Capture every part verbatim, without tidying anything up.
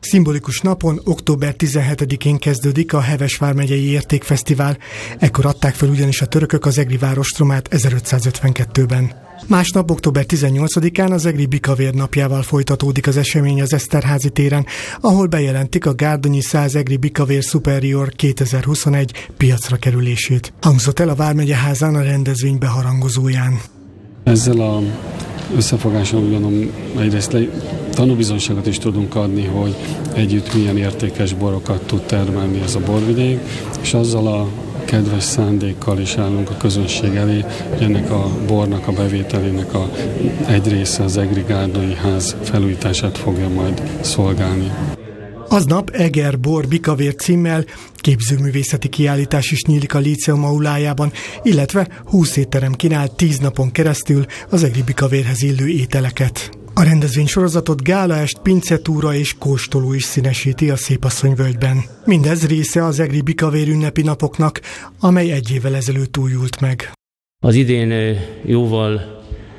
Szimbolikus napon, október tizenhetedikén kezdődik a Heves vármegyei Értékfesztivál. Ekkor adták fel ugyanis a törökök az egri várostromát ezerötszázötvenkettőben. Másnap, október tizennyolcadikán az egri bikavér napjával folytatódik az esemény az Eszterházy téren, ahol bejelentik a Gárdonyi száz egri bikavér Superior kétezer-huszonegy piacra kerülését. Hangzott el a Vármegyeházán a rendezvény beharangozóján. Ezzel a összefogással ugyanom egyrészt tanúbizonyságot is tudunk adni, hogy együtt milyen értékes borokat tud termelni ez a borvidék, és azzal a kedves szándékkal is állunk a közönség elé, hogy ennek a bornak a bevételének a egy része az egri Gárdonyi ház felújítását fogja majd szolgálni. Aznap Eger Bor Bikavér címmel képzőművészeti kiállítás is nyílik a Líceum aulájában, illetve húsz étterem kínál tíz napon keresztül az egri bikavérhez illő ételeket. A rendezvény sorozatot gálaest, pincetúra és kóstoló is színesíti a Szépasszonyvölgyben. Mindez része az egri bikavér ünnepi napoknak, amely egy évvel ezelőtt újult meg. Az idén jóval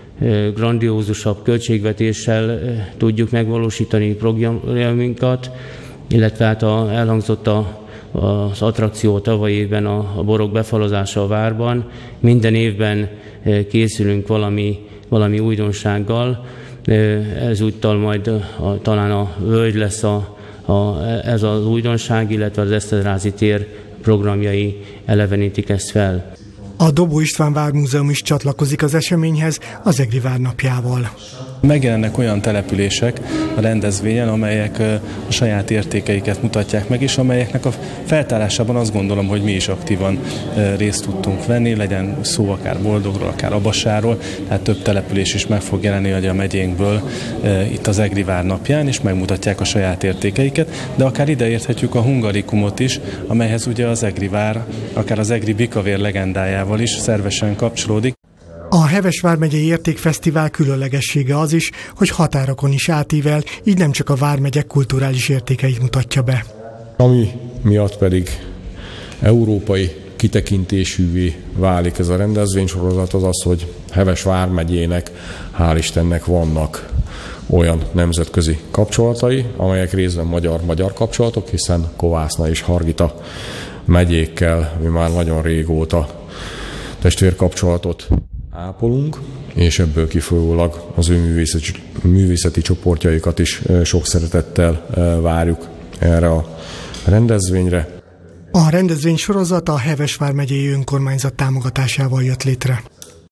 grandiózusabb költségvetéssel tudjuk megvalósítani programjainkat, illetve hát a, elhangzott a, az attrakció tavalyi évben a, a borok befalozása a várban. Minden évben készülünk valami, valami újdonsággal, ezúttal majd a, talán a völgy lesz a, a, ez az újdonság, illetve az Eszterházy tér programjai elevenítik ezt fel. A Dobó István Vármúzeum is csatlakozik az eseményhez az egri vár napjával. Megjelennek olyan települések a rendezvényen, amelyek a saját értékeiket mutatják meg, és amelyeknek a feltárásában azt gondolom, hogy mi is aktívan részt tudtunk venni, legyen szó akár Boldogról, akár Abasáról, tehát több település is meg fog jelenni a megyénkből itt az egri vár napján, és megmutatják a saját értékeiket, de akár ide érthetjük a Hungarikumot is, amelyhez ugye az egri vár, akár az egri bikavér legendájával is szervesen kapcsolódik. A Heves vármegyei Értékfesztivál különlegessége az is, hogy határokon is átível, így nem csak a vármegyek kulturális értékeit mutatja be. Ami miatt pedig európai kitekintésűvé válik ez a rendezvénysorozat, az az, hogy Heves vármegyének, hál' Istennek vannak olyan nemzetközi kapcsolatai, amelyek részben magyar-magyar kapcsolatok, hiszen Kovászna és Hargita megyékkel mi már nagyon régóta testvérkapcsolatot ápolunk, és ebből kifolyólag az ő művészeti, művészeti csoportjaikat is sok szeretettel várjuk erre a rendezvényre. A rendezvény sorozat a Heves vármegyei önkormányzat támogatásával jött létre.